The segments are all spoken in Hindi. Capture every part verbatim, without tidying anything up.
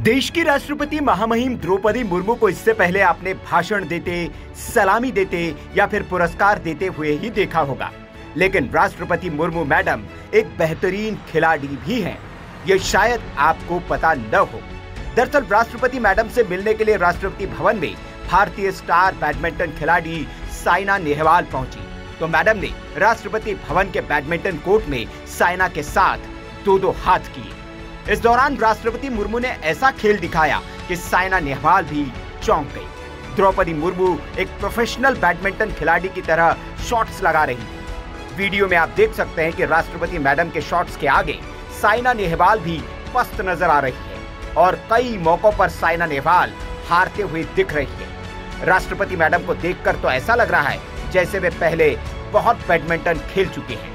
देश की राष्ट्रपति महामहिम द्रौपदी मुर्मू को इससे पहले आपने भाषण देते, सलामी देते या फिर पुरस्कार देते हुए ही देखा होगा, लेकिन राष्ट्रपति मुर्मू मैडम एक बेहतरीन खिलाड़ी भी हैं। ये शायद आपको पता न हो। दरअसल राष्ट्रपति मैडम से मिलने के लिए राष्ट्रपति भवन में भारतीय स्टार बैडमिंटन खिलाड़ी साइना नेहवाल पहुंची, तो मैडम ने राष्ट्रपति भवन के बैडमिंटन कोर्ट में साइना के साथ दो दो हाथ किए। इस दौरान राष्ट्रपति मुर्मू ने ऐसा खेल दिखाया कि साइना नेहवाल भी चौंक गई। द्रौपदी मुर्मू एक प्रोफेशनल बैडमिंटन खिलाड़ी की तरह शॉट्स लगा रही थी। वीडियो में आप देख सकते हैं कि राष्ट्रपति मैडम के शॉट्स के आगे साइना नेहवाल भी पस्त नजर आ रही है और कई मौकों पर साइना नेहवाल हारते हुए दिख रही है। राष्ट्रपति मैडम को देखकर तो ऐसा लग रहा है जैसे वे पहले बहुत बैडमिंटन खेल चुके हैं।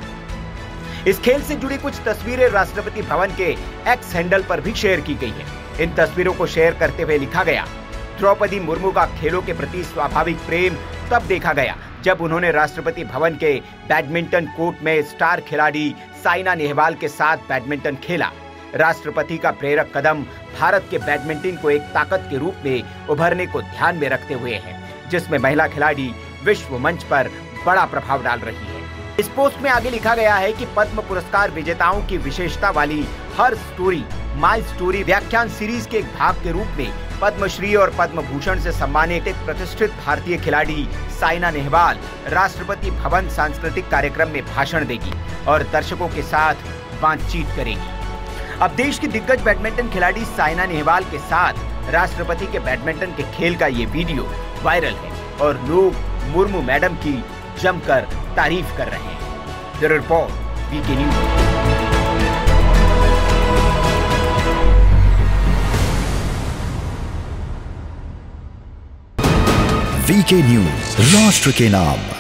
इस खेल से जुड़ी कुछ तस्वीरें राष्ट्रपति भवन के एक्स हैंडल पर भी शेयर की गई हैं। इन तस्वीरों को शेयर करते हुए लिखा गया, द्रौपदी मुर्मू का खेलों के प्रति स्वाभाविक प्रेम तब देखा गया जब उन्होंने राष्ट्रपति भवन के बैडमिंटन कोर्ट में स्टार खिलाड़ी साइना नेहवाल के साथ बैडमिंटन खेला। राष्ट्रपति का प्रेरक कदम भारत के बैडमिंटन को एक ताकत के रूप में उभरने को ध्यान में रखते हुए है, जिसमें महिला खिलाड़ी विश्व मंच पर बड़ा प्रभाव डाल रही है। इस पोस्ट में आगे लिखा गया है कि पद्म पुरस्कार विजेताओं की विशेषता वाली हर स्टोरी माई स्टोरी व्याख्यान सीरीज के एक भाग के रूप में पद्मश्री और पद्म भूषण से सम्मानित एक प्रतिष्ठित भारतीय खिलाड़ी साइना नेहवाल राष्ट्रपति भवन सांस्कृतिक कार्यक्रम में भाषण देगी और दर्शकों के साथ बातचीत करेगी। अब देश की दिग्गज बैडमिंटन खिलाड़ी साइना नेहवाल के साथ राष्ट्रपति के बैडमिंटन के खेल का ये वीडियो वायरल है और लोग मुर्मू मैडम की जमकर तारीफ कर रहे हैं। Bureau report, VK news. VK news, राष्ट्र के नाम।